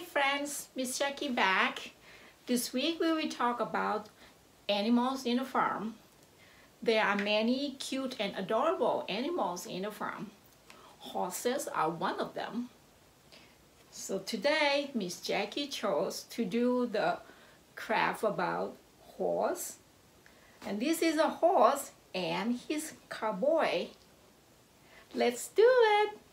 friends, Miss Jackie back. This week we will talk about animals in the farm. There are many cute and adorable animals in the farm. Horses are one of them. So today Miss Jackie chose to do the craft about horse. And this is a horse and his cowboy. Let's do it!